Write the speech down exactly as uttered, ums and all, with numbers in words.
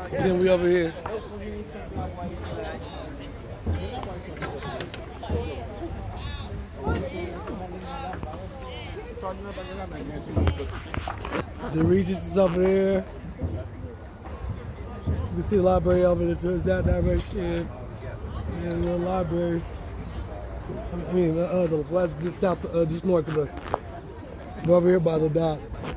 Then we over here. The Regis is over there. You can see the library over there towards that direction. And the library. I mean, uh, the plaza just south, uh, just north of us. We're over here by the dock.